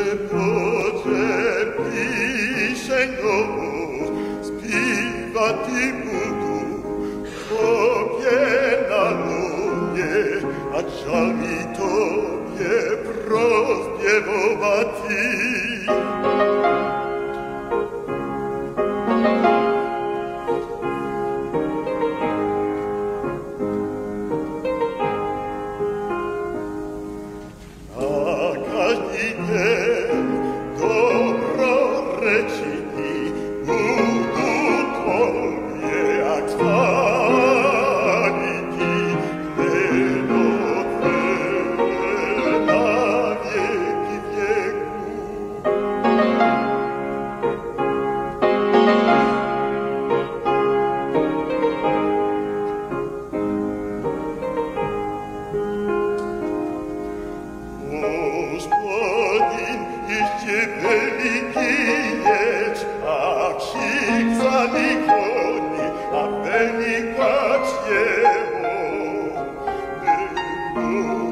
Spivati budu, popiena lunie, a żali tobie rozpiewowati. A każdy dzień dobro rečiti budu tobie jak chwaliti, gneno Twe na wieki wieków. Gospodin jeszcze wielki jest, a krzyk zanikoni, a wynikać Jego.